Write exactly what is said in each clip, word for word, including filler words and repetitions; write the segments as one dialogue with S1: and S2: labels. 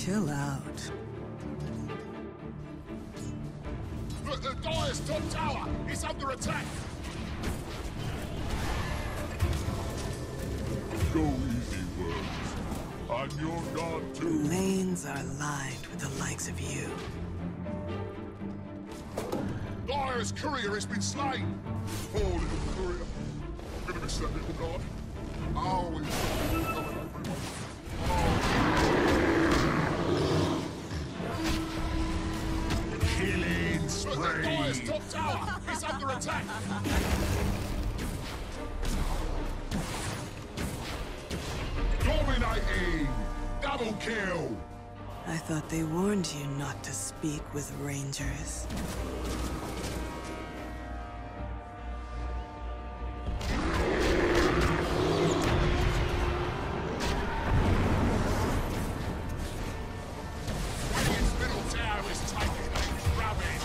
S1: Chill out.
S2: The, the Dire's top tower is under attack.
S3: Go easy, words. On your god
S1: The
S3: too.
S1: lanes are lined with the likes of you.
S2: Dire's courier has been slain.
S3: Poor little courier. Gonna miss that little god.
S2: Oh, he's
S3: Killing
S2: the, the Dire's
S3: spree.
S2: top tower is under attack.
S3: Dominating. Double kill.
S1: I thought they warned you not to speak with rangers.
S2: Radiant's middle tower is taking a drubbing.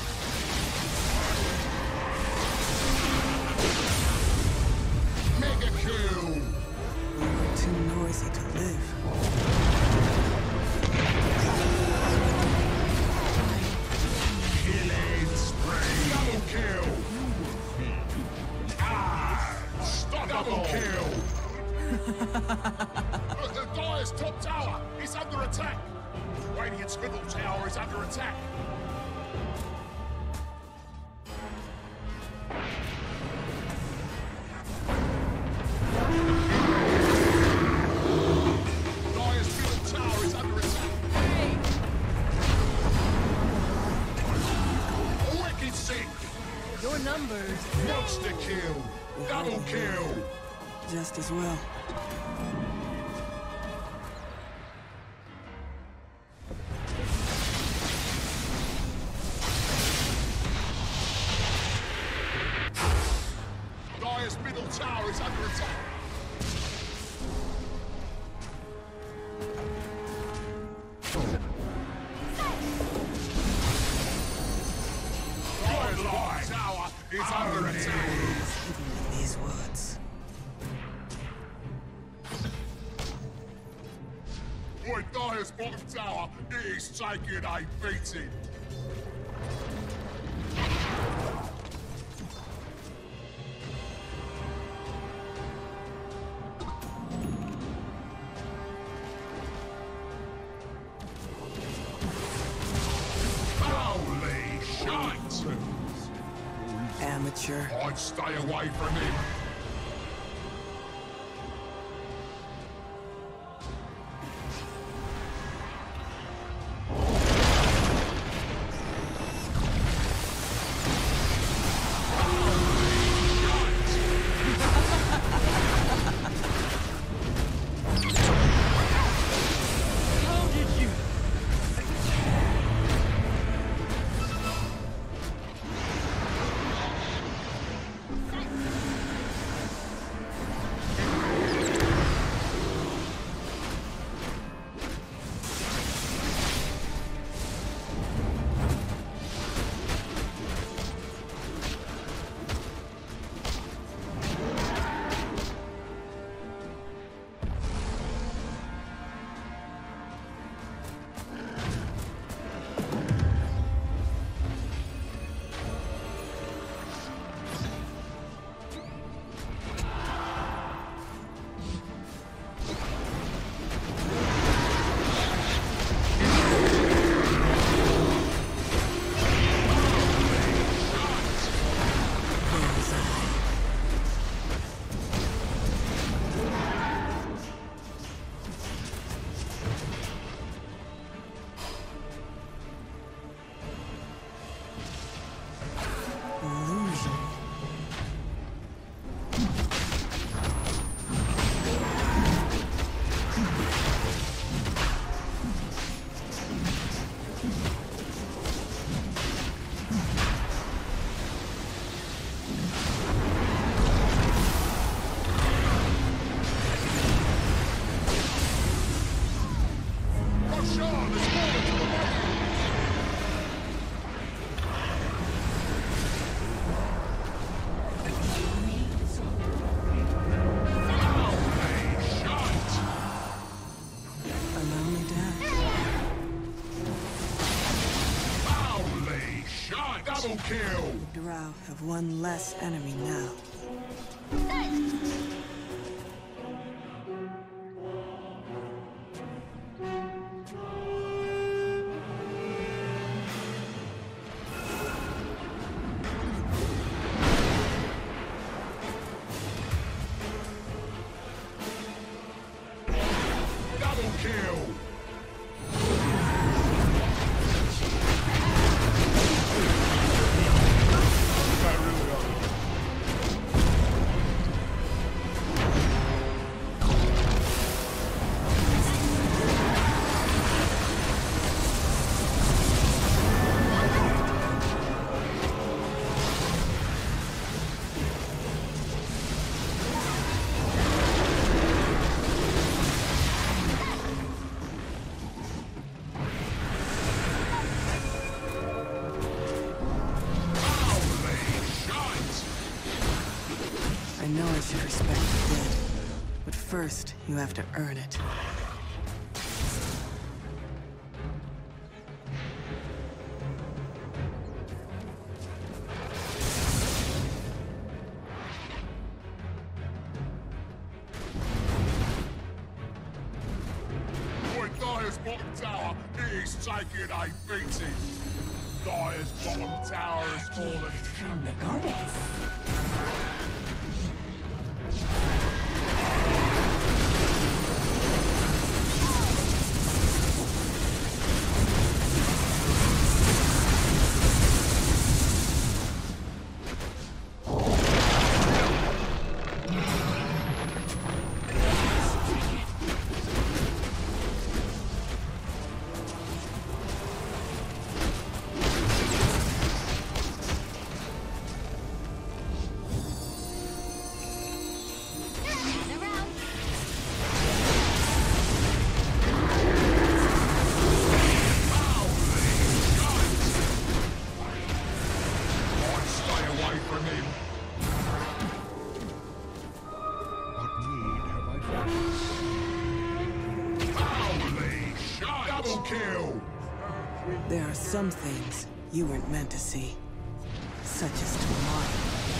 S2: Mega kill.
S1: Too noisy to live.
S3: Killing spree.
S2: Double kill. Ah, stop double kill. the, the Dire's top tower is under attack. Radiant's middle tower is under attack. Dire's middle tower is under attack. Wicked sick.
S1: Your numbers.
S2: Monster kill. Double kill.
S1: Just as well.
S2: Dire's middle tower is under attack. Dire's middle tower is under attack.
S1: Hidden in these woods.
S2: Boy, Dire's bottom tower is taking a beating. Holy shit!
S1: Amateur.
S2: I'd stay away from him.
S1: How did you?
S2: Double kill!
S1: The Drow have one less enemy now.
S2: Double kill!
S1: I know I should respect the dead, but first you have to earn it.
S2: Boy, Dyer's bottom tower is taking a beating. Dyer's bottom tower has fallen.
S4: From the goddess.
S2: Kill!
S1: There are some things you weren't meant to see, such as tomorrow.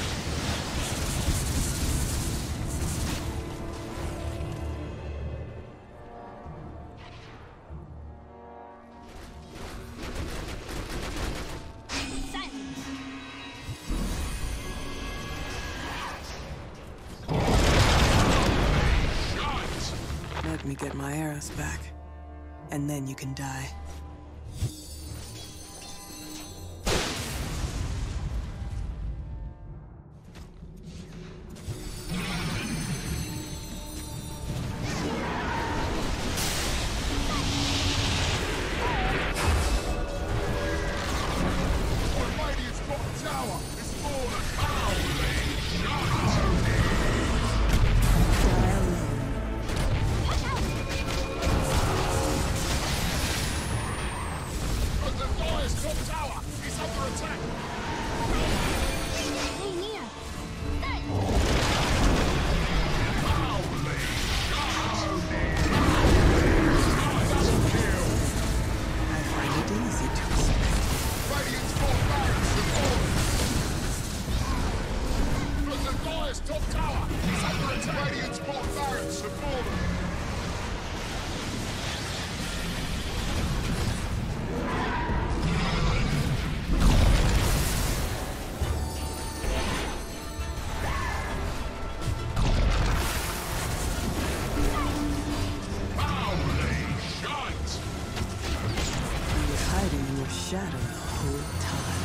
S1: Let me get my arrows back, and then you can die.
S2: Radiant's bottom tower is fallen! The Dyer's top tower is under attack!
S1: I find it easy to respect.
S2: Radiant's top barracks have fallen! The Dyer's top tower is under attack! Radiant's bottom barracks have fallen!
S1: You were hiding in your shadow the whole time.